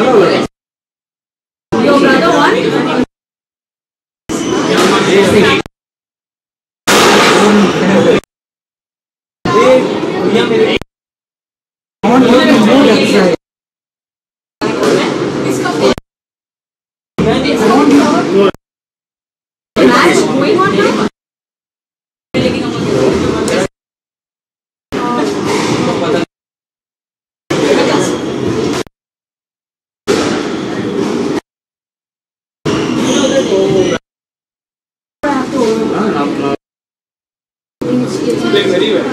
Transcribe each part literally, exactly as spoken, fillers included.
Your brother won? Match going on now? Playing very well.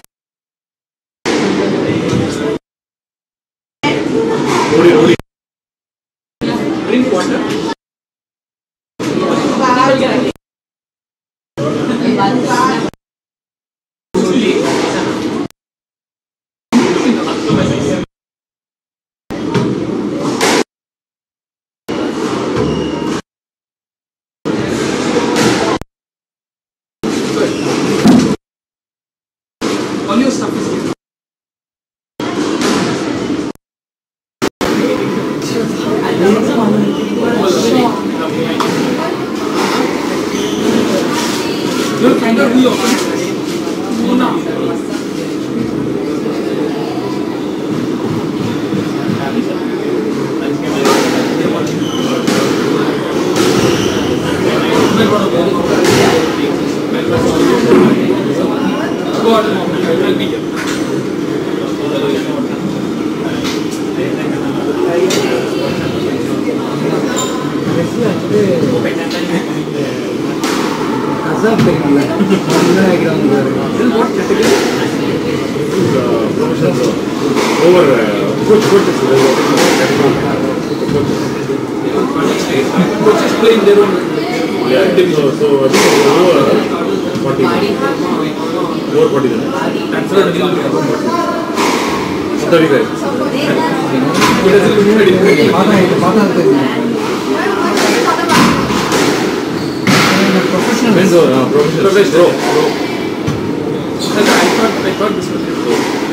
Rodi, Rodi. Drink water. All your stuff is here. You'll find out who you open. Oh, no. Go out and I'll be here. Over coach coaches coaches play in their own division. So over forty over forty that's not deal with what are you guys it doesn't mean professional professional professional pro I thought I thought this was pro.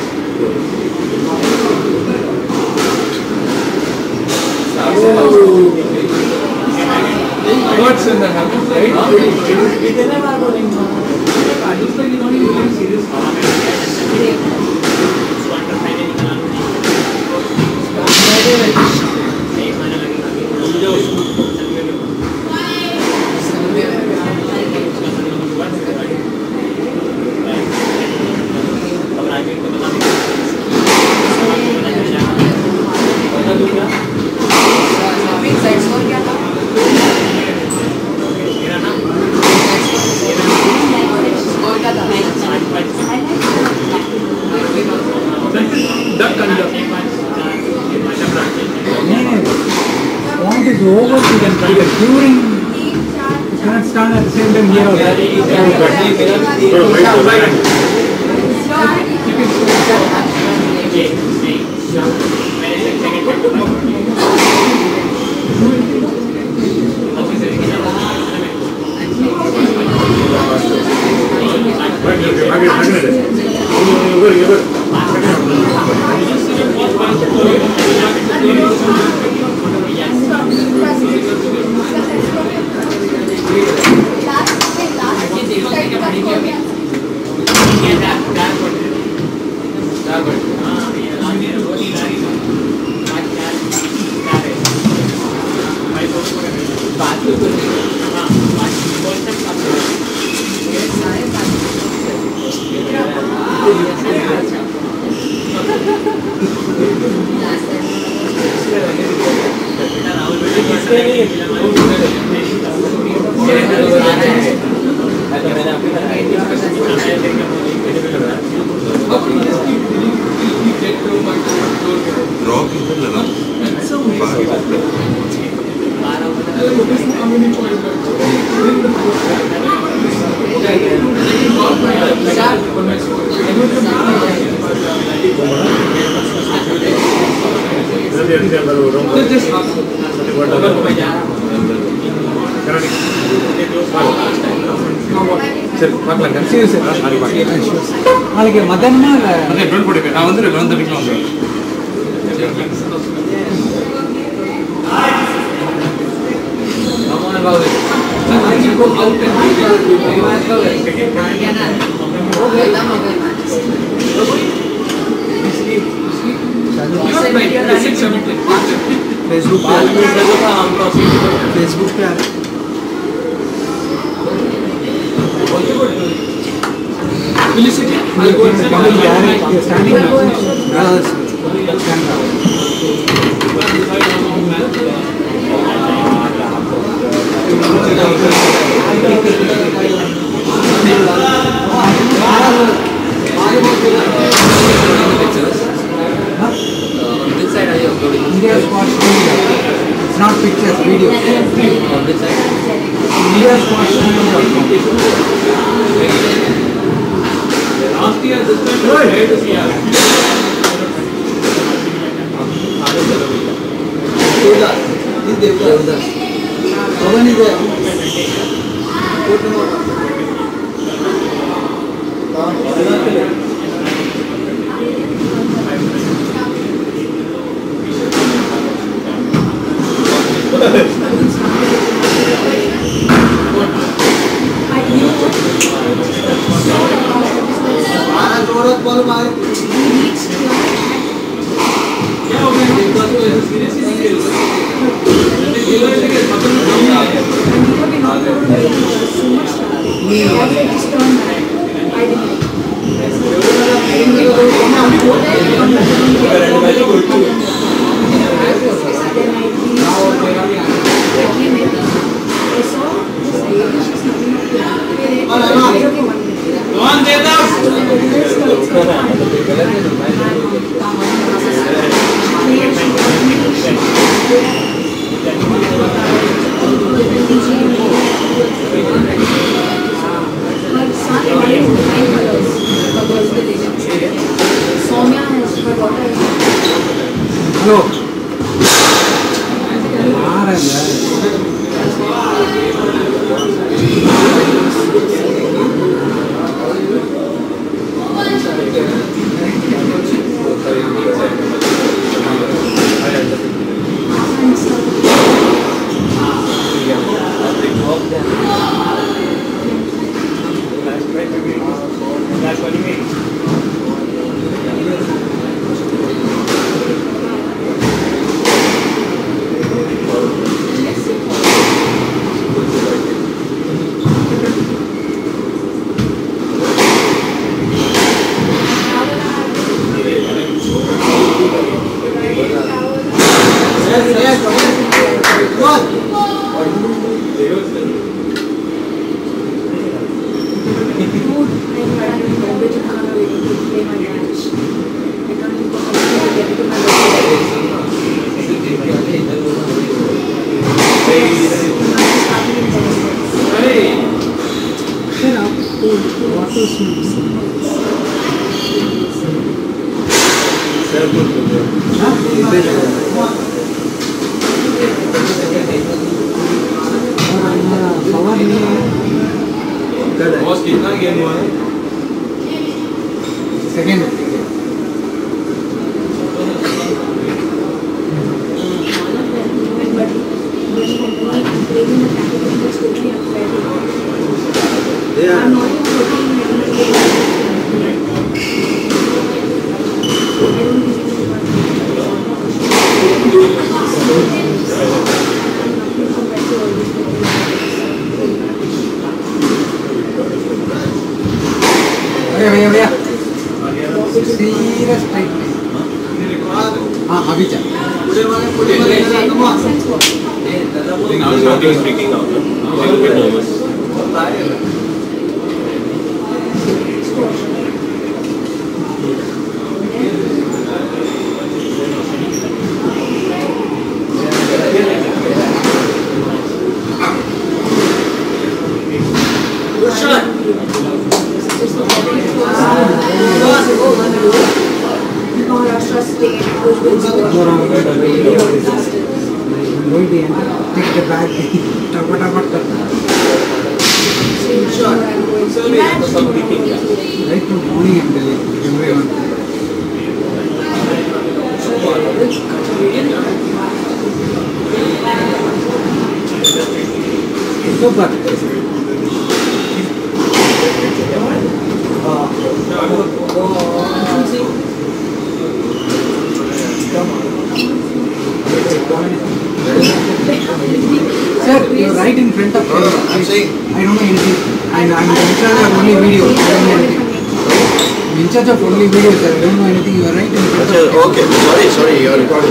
What's in the happens, right? I just like you don't even take serious. Point is over, you can try it during. You cannot stand at the same time here or there. நாளைக்கு மதன்மா இல்ல நான் வந்து வந்து வீட்டில் வந்து Facebook पे Facebook पे आ It's not pictures, video. On which side? India's last year, this time we tried to see us. Devdas. This Devdas. Pavan is there. Hello. Second. भैया भैया भैया सीधा स्ट्राइक हाँ अभी चल Now something is breaking out. I'm a bit nervous. Maharashtra state was going to take the bag right from morning and everyone super Sir, you're right in front of me. I'm saying. I don't know anything. And I'm in charge of only video. I don't know anything. I'm in charge of only video, sir. I don't know anything. You're right in front of me. Okay, sorry, sorry, you're recording.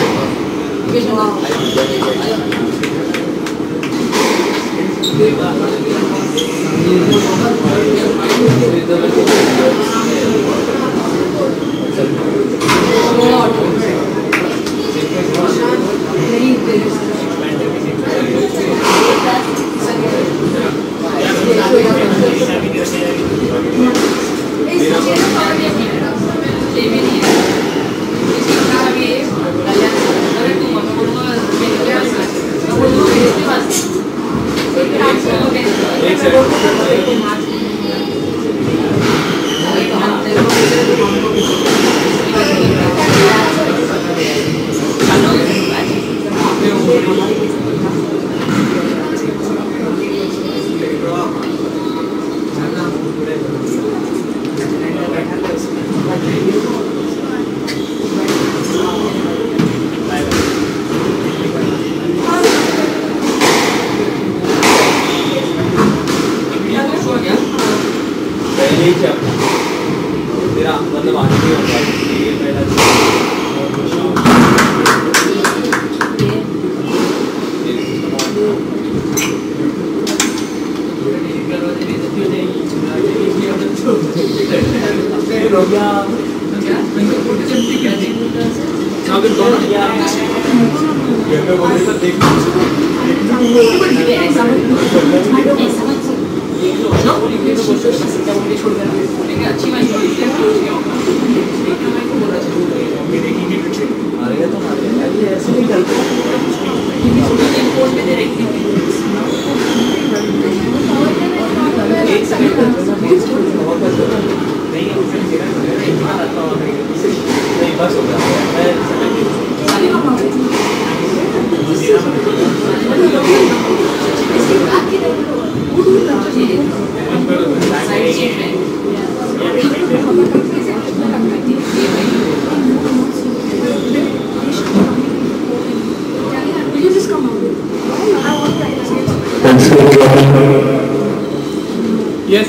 Yes.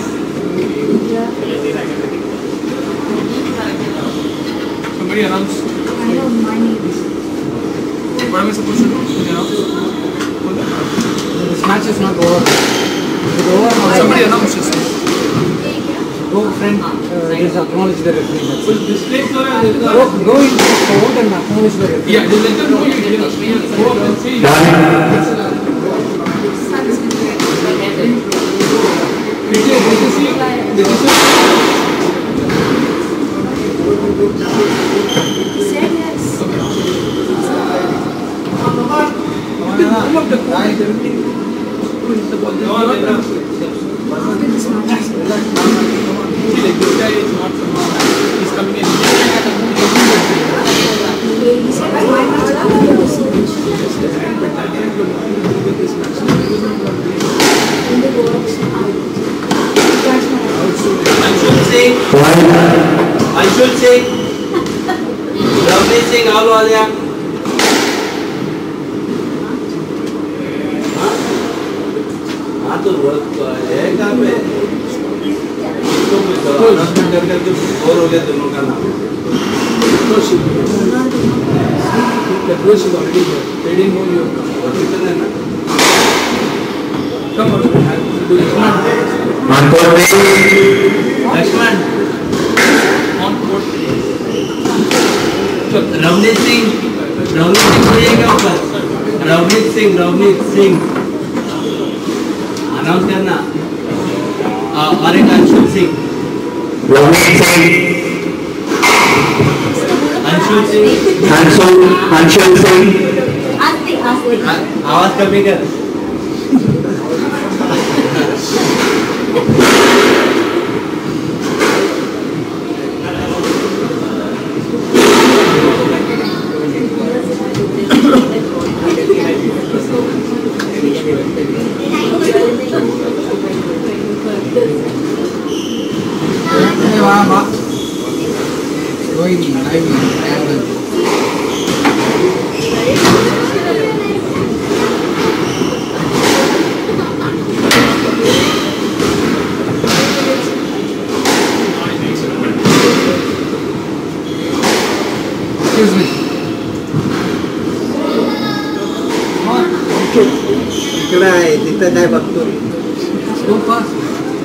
Somebody announce. I know my name. What am I supposed to do? Announce. This match is not over. Is it over? Somebody announce this. Go, friend. Uh, just acknowledge the referee. That's it. Display Go, go in forward and acknowledge the referee. Yeah, just let them know you're here. Go up and say. Did you, did you see? Did you see? Say yes. Pull up the phone. The ball. This match is See, like this guy is not someone. He's coming in. he said that my match is in the works. Anshul Singh, Anshul Singh, Ravneet Singh, आओ आ गया। हाँ तो work है कहाँ पे? इसको पूछो, announcement कर करके बोर हो गया दोनों का नाम। The coach is already here. They didn't know you have come. और कितने हैं ना? Come on. Do it. Lakshman, On court. Ravneet Singh, Ravneet Singh बोलिएगा ऊपर। रवनीत सिंह, रवनीत सिंह, अनाउंस करना। और एक अंशुल सिंह, अंशुल सिंह, अंशुल अंशुल सिंह आस्ते आस्ते आवाज कमी कर। Hey, wow, wow. Going live in Ireland. इकडे आहे तिथं काय बघतो So fast.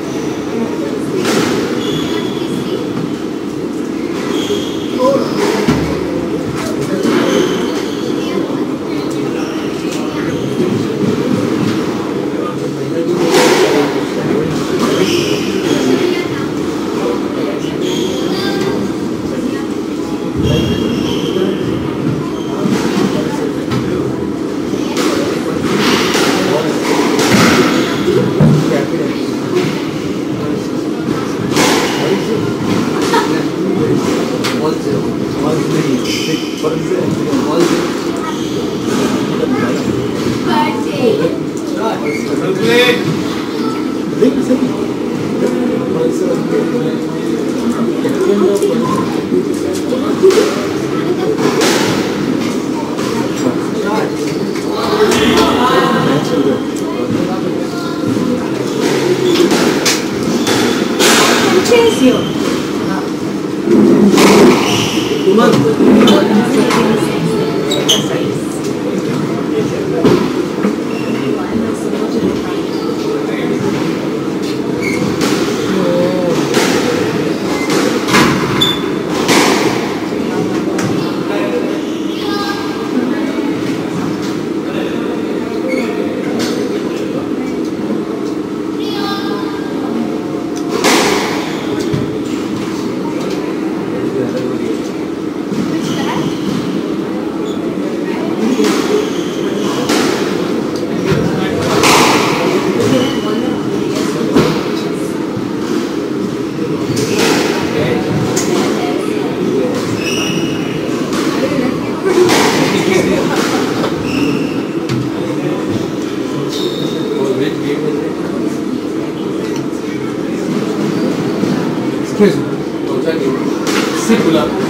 Excuse me. Sit.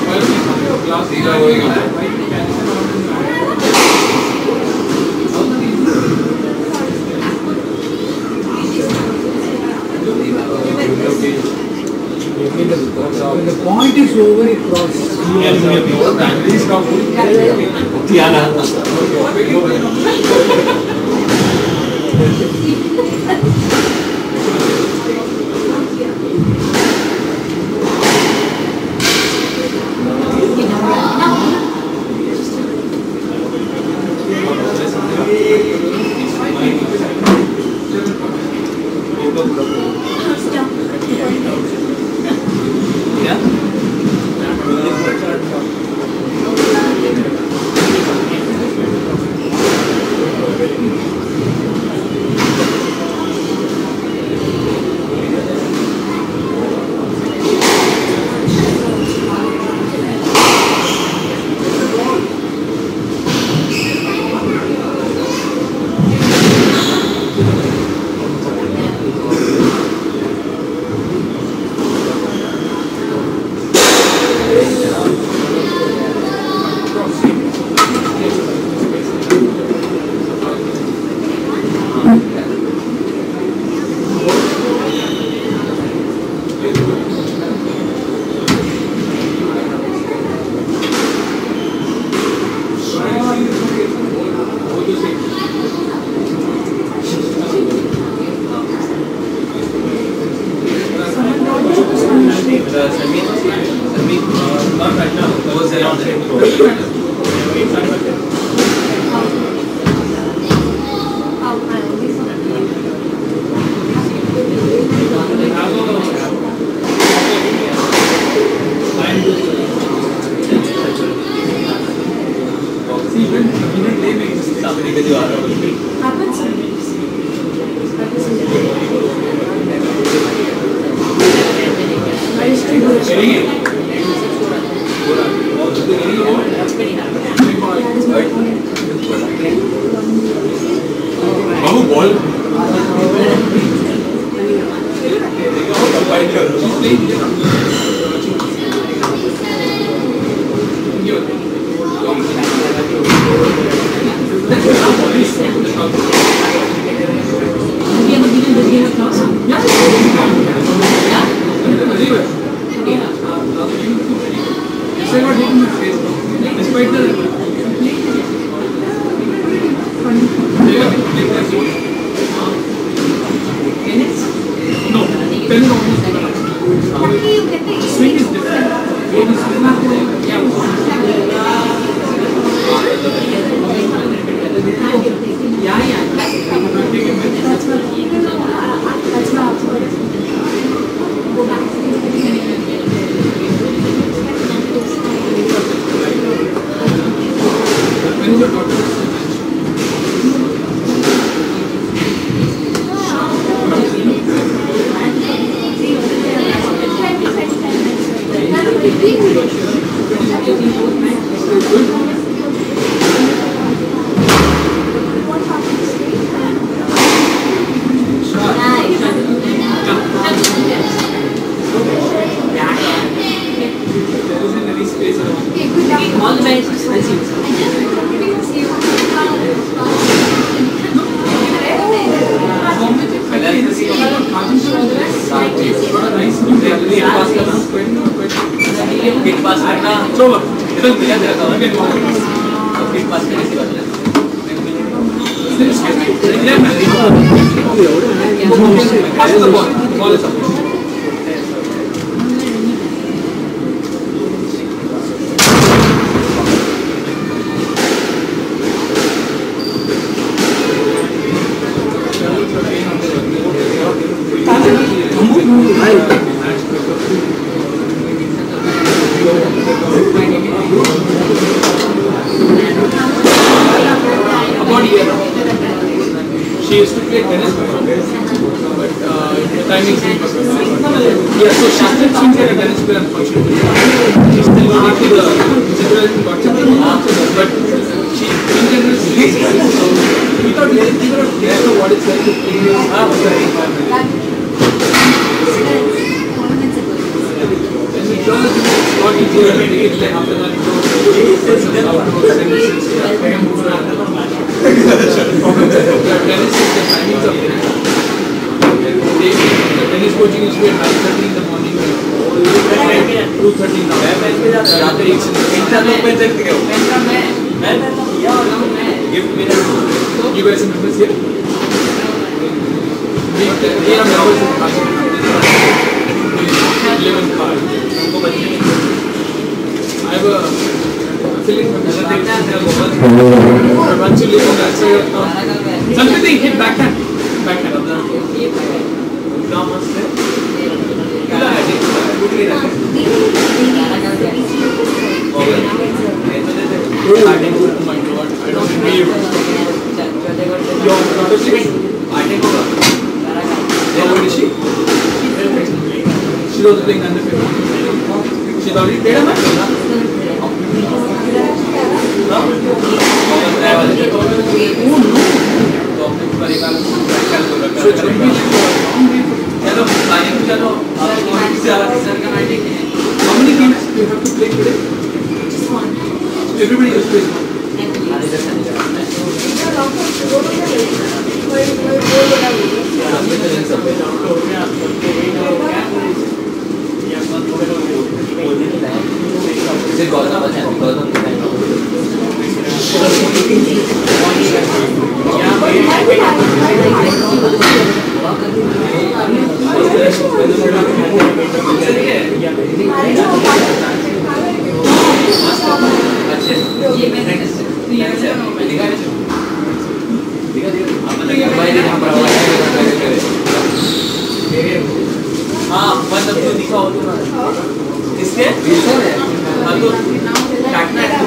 When the point is over, it crosses. Despite the Yeah, yeah. I cannot take it. That's what. That's what. Go back. When is your daughter? All the best. चलो इधर मिला तेरा काम है फिर पास करने की बात है about a year now. She used to play tennis before, but uh, the timing seemed perfect. Yeah, so she still seems like a tennis player, unfortunately. She's still going to the situation got but she in general she is so we thought we could figure out together what it's like to play in a environment. And we told her it's not easier to make it like after that it goes outdoors and it's tennis is the timings of it. The tennis coaching is at nine thirty in the morning, two thirty now. You guys are members here? We are members in Kashmir. We live in Kashmir. I have a affiliate membership. Once you live on that side of town, something hit backhand. Backhand. Oh my God, I don't believe it. Your daughter six? How old is she? She's also playing under fifteen. She's already played a match? No? So it's going to be like how many games do you have to play today? Just one. Everybody else plays one. Is it Gautam? Gautam. हाँ मतलब तो दिखा हो तो ना इसके हाँ तो काटना है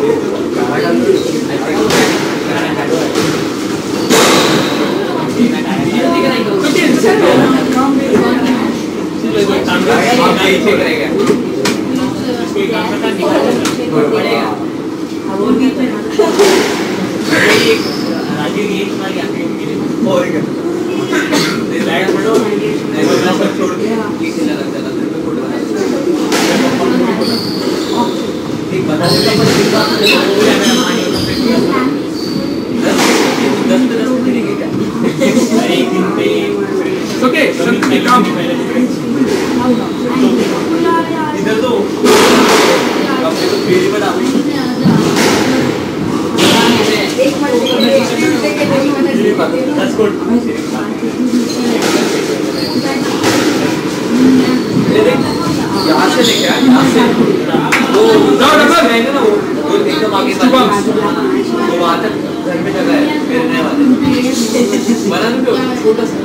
Okay, Shakti, come. इधर तो अपने तो फेरी बना That's good. यहाँ से लेके आए यहाँ से वो No, no, no. रहेंगे ना वो वो एकदम आगे तो वहाँ तक घर में जगह है फिरने वाले बनाने पे छोटा सा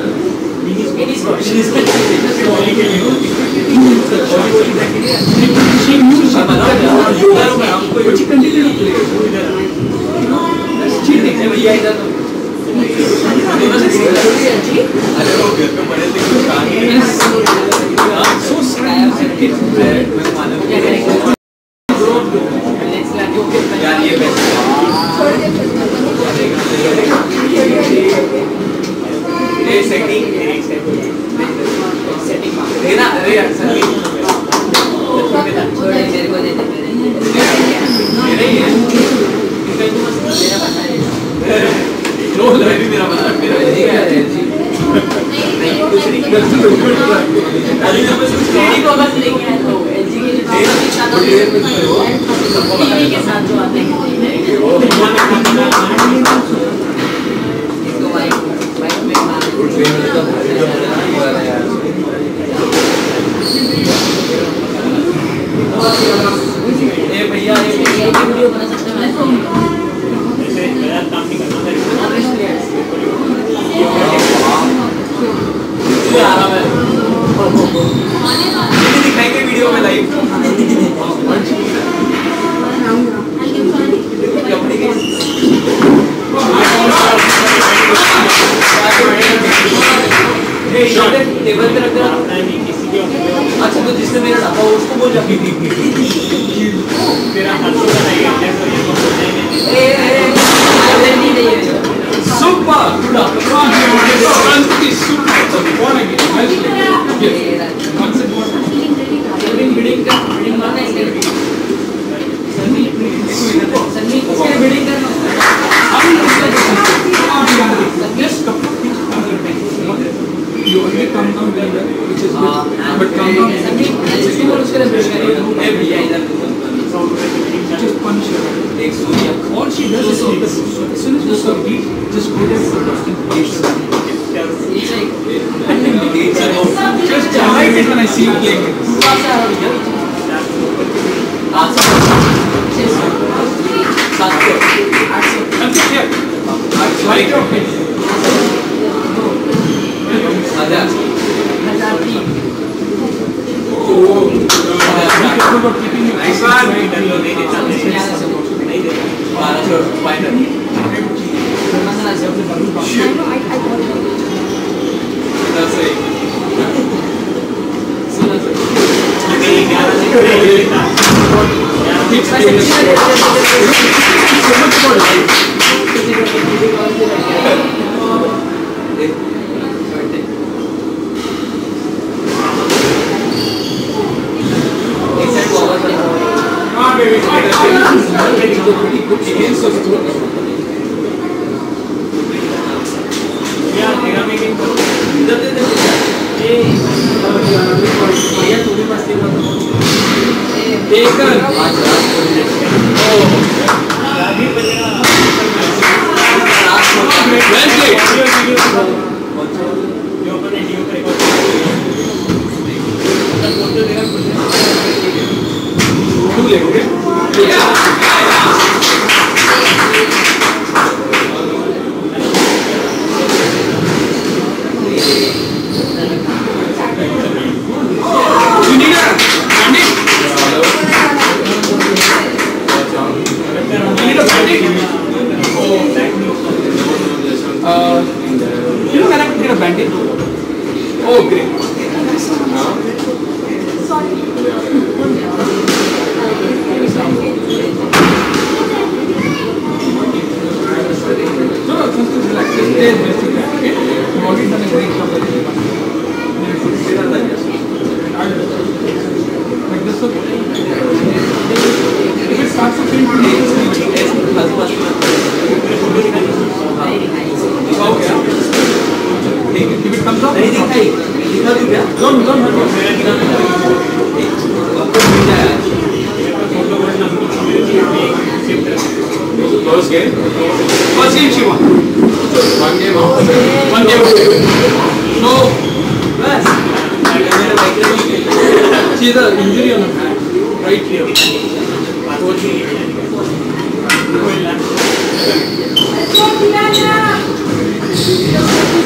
Right here.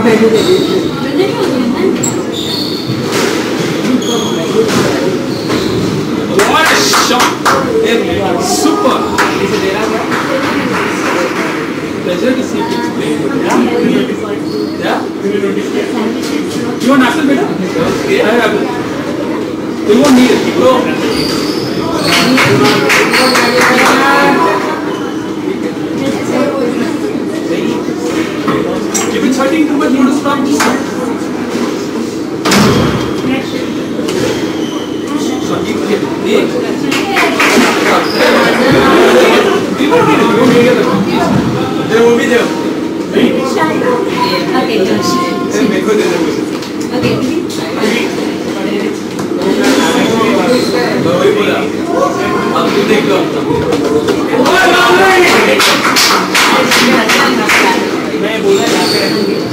What a shot! Super! Pleasure to see kids playing. Yeah? You want apple, beta? I have apple. You won't need it. Bro. If it's hurting too much, you want to stop, just stop. So you can take. We won't need it. We won't need it. They won't be there. Okay, Josh. Okay. अब तू देख लो मैं बोला यहाँ पे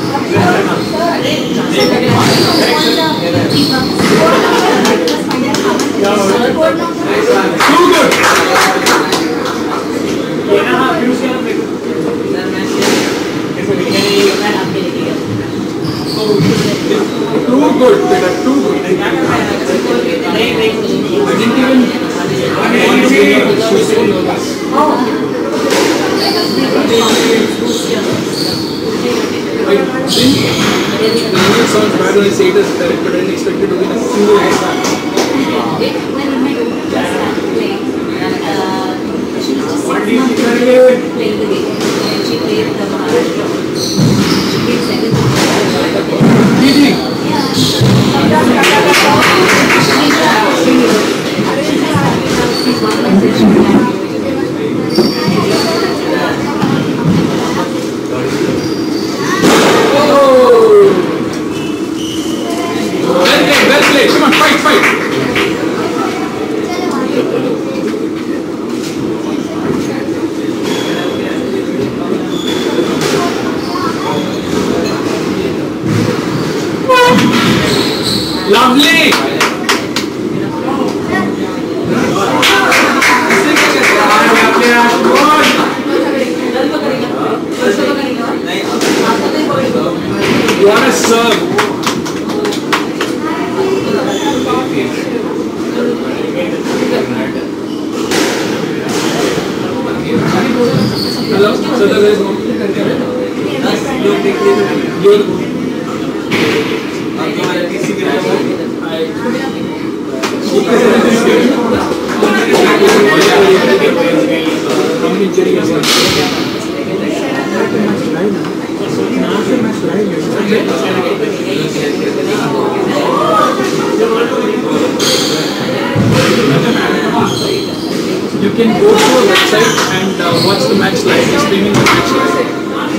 too good ये ना हाँ फिर उसके ना देखो ऐसे लिखने नहीं है मैं आपके लिखिएगा too good बेटा too good नहीं नहीं I didn't even want to be oh I didn't it sounds bad when I say it as correct but I didn't expect it to be a single what do you think playing the game and she played the Maharashtra she played second well played, come on, fight, fight. Lovely. You want to serve. Hello, so there is no. You can go to a website and uh, watch the match live. They're streaming the match live.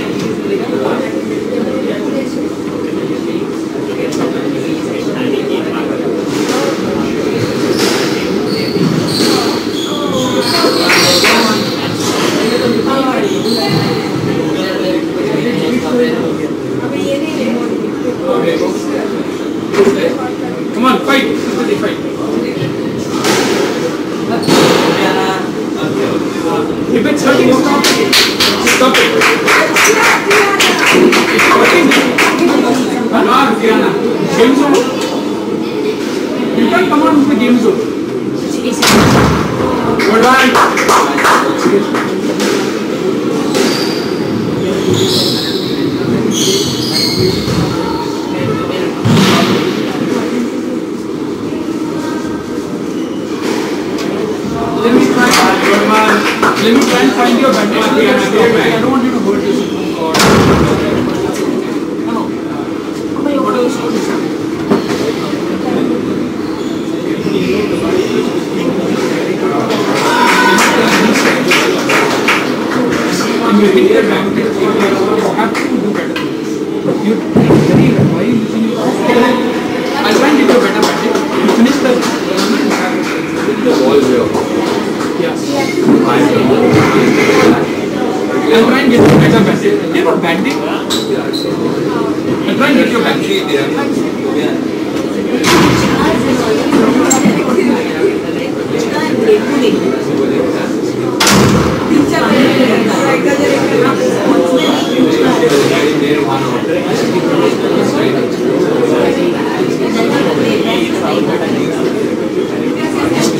Come on, fight! Fight! If it's hurting, stop it. Stop it. It's hurting. Game zone. You can't come on with the game zone. Good one. Let me try. Let me try and find your bandage. I don't want you to hurt yourself. No, no. What else? I'm making a bandage. You have to do better. You very why are you using your I'll try and give you a better bandage. You finish the the wall here. Yes. I'll try and get you a better bandage. Do you have a bandage? I'll try and get you a bandage there. Yeah.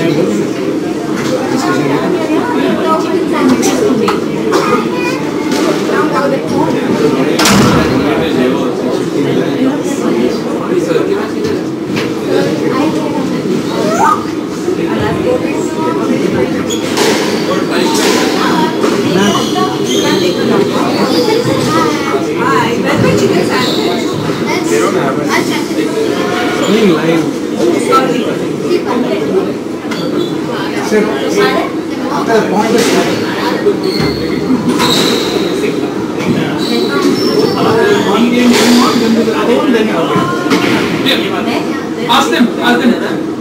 Ask them, ask them.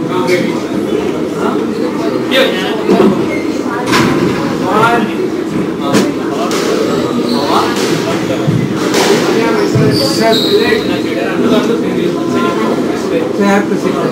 Here. Sir, I have to sit.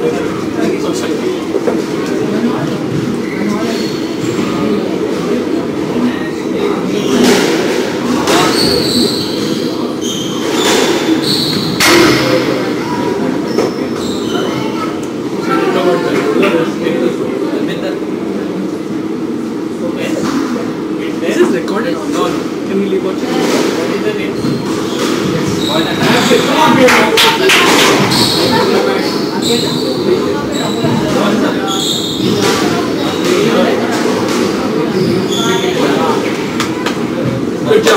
This is recorded? No, no. Can we leave watch it? What is the name? Good job.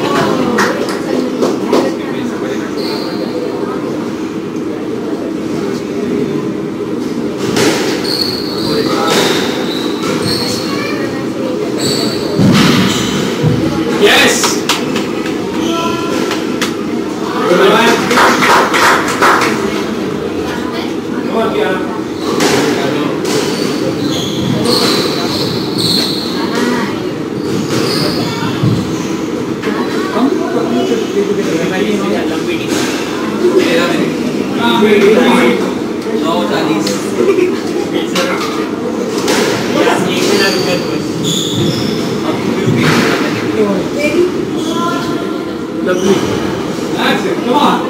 Yes. Lovely. That's it. Come on.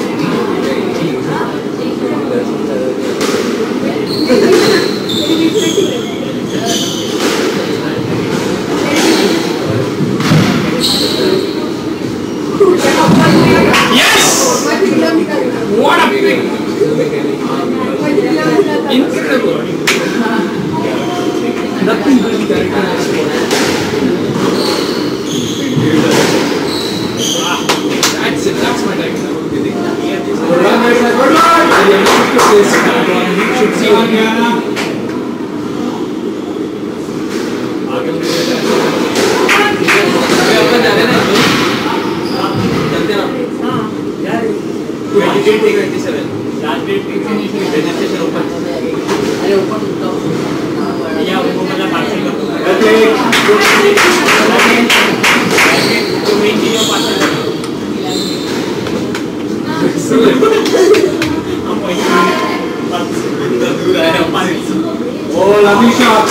Yes! What a pick! Incredible. Nothing will be characterized. That's it, that's my diagnosis. Good luck, good luck! You should see one here. twenty-seven. Last date registration open. अरे open तो या वो मतलब parcel कर दो. Okay. तो main चीज़ parcel कर दो. हम वही दूर आए हम पार्सल. Oh, lovely shot.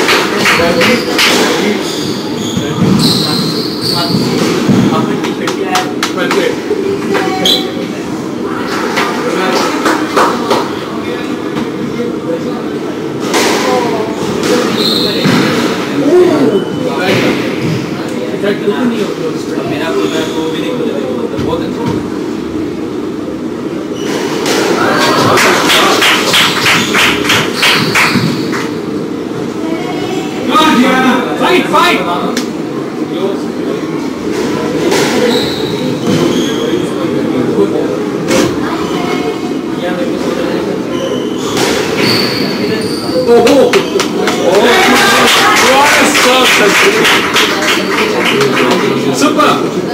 अपन टी-शर्ट क्या है? Perfect. मेरा को भी देखो बहुत अच्छा fight fight oh oh what a stop super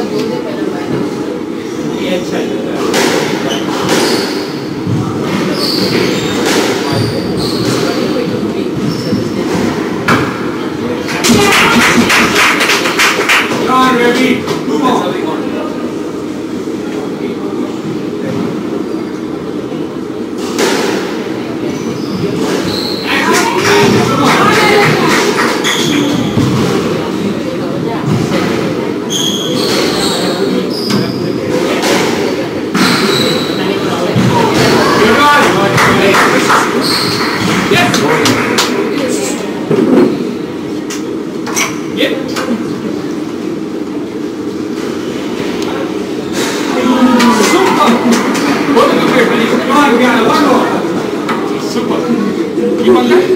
Come ready two more Okay? Super! Both of you played very good. Come on, yeah, one more. Super. You want that?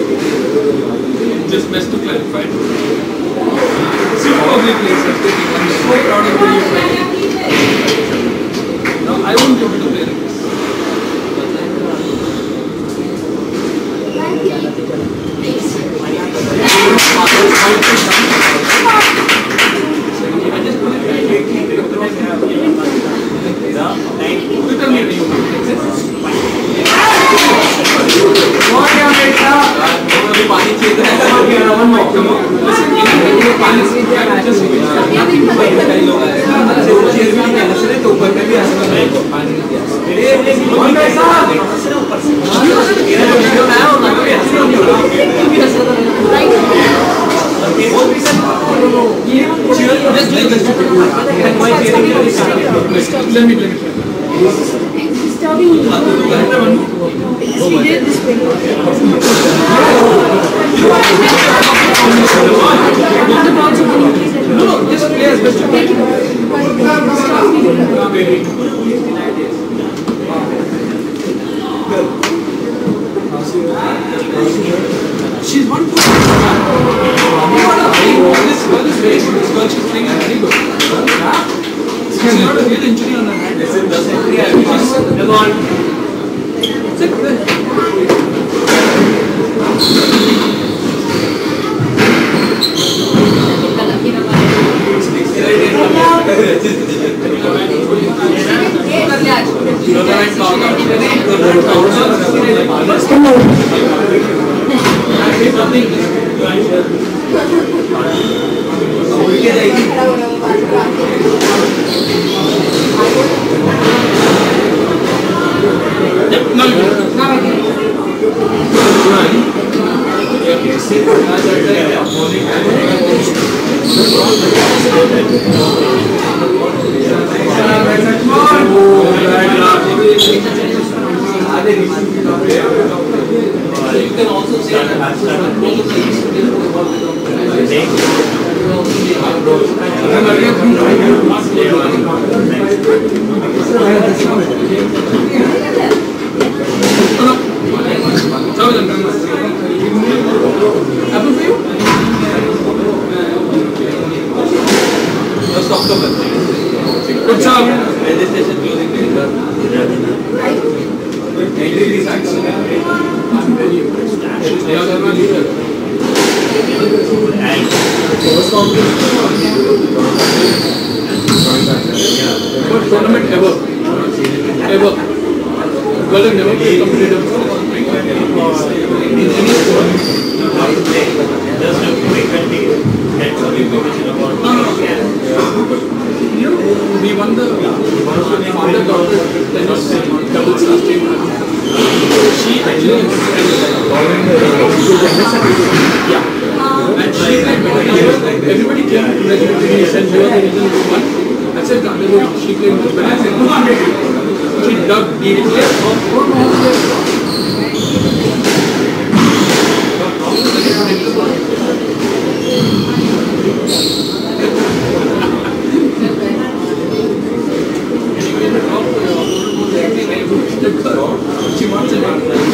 Just best to clarify. Superbly played, sir. I'm so proud of the way you played. No, I won't be able to play like this. Let me, let me try. Disturbing you. If we did this way. No, just play as best you She's one good. This girl is very good. This girl, she's playing very good. She's not a real injury on her hand. Come on. Sit there. You can also say that first October. Good job. Registration closing date. What tournament ever? Ever? Girl have never played competitive in any sport. Just to frequently get some information about You know, we won the father-daughter tennis doubles last year. She actually yeah, and she like everybody came to congratulate me and said you are the reason who won. I said no, she came to I said no, she dug deeply. She wants it.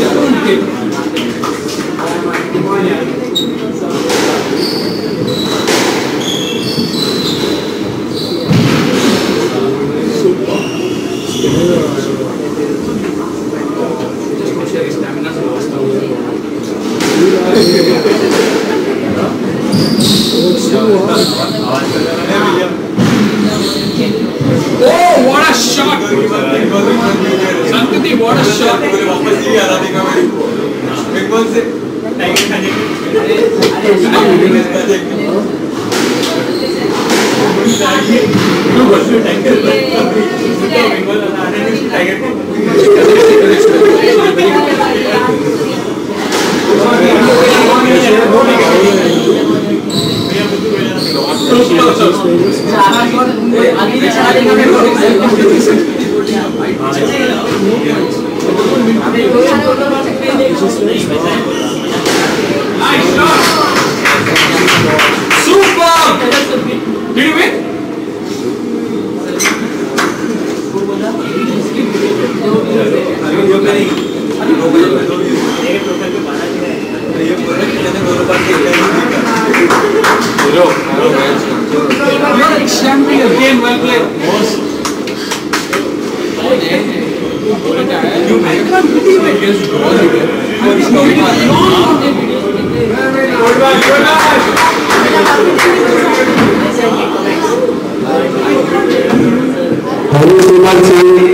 Oh, what a shot! Sankati, what a shot! Super! Did you win? You're a champion again, well played. I can't believe it. Hari Suman Singh